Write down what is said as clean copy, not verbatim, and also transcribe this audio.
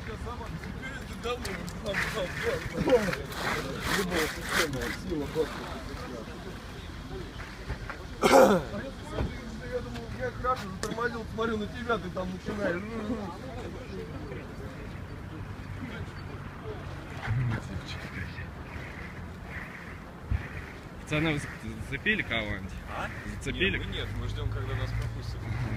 Любая система, сила, я думал, я хорошо затормозил, смотрю на тебя, ты там начинаешь. Пацаны, зацепили кого-нибудь? А? Зацепили? Нет, мы ждем, когда нас пропустят.